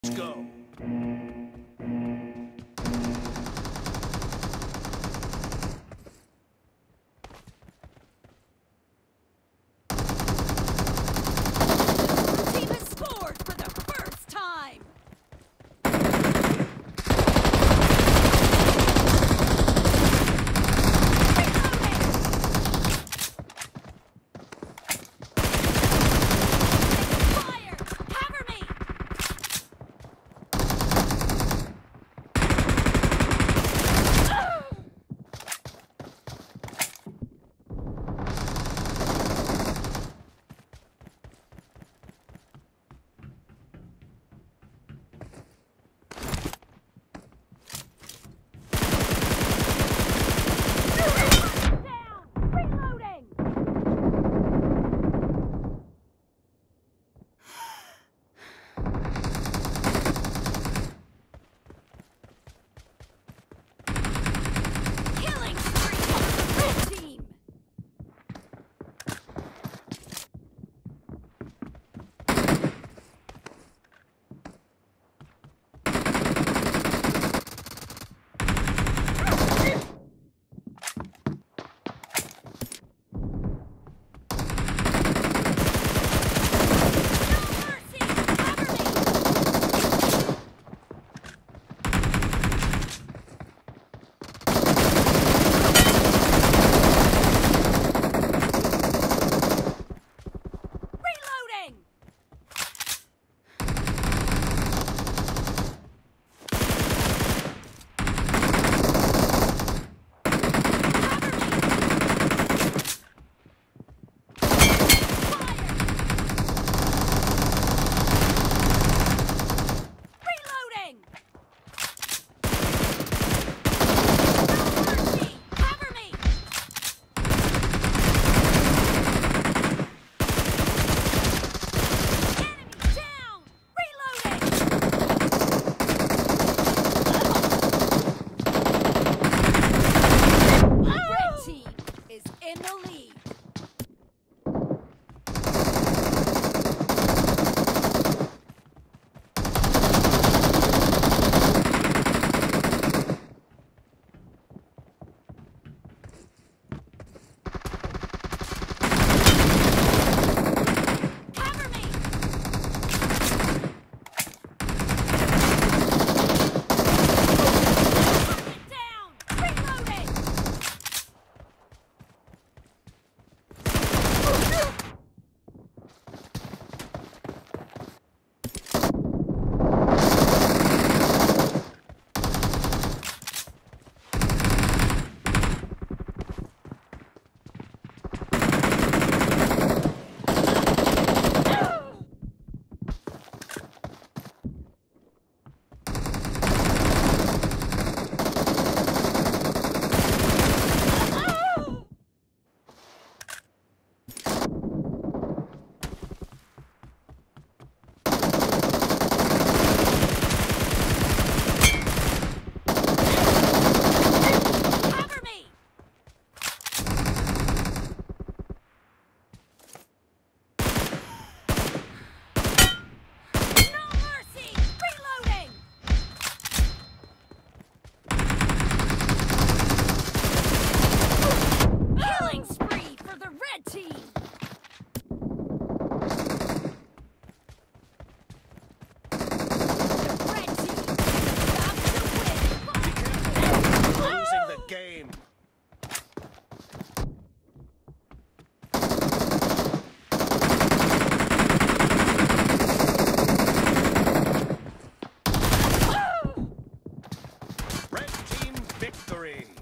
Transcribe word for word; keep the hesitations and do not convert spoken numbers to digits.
Let's go. The team has scored for the first time. Fire! Cover me! Down! Reloading! Killing spree on the red team! No mercy! Cover me! Reloading! Cover me! Reloading! No mercy! Cover me! Enemy down! Reloading! Red team is in the lead. Cover me! Target down! Reloading! Cover me! No mercy! Reloading! Killing spree for the red team! Red team, stop to win! Losing the game. Red team victory.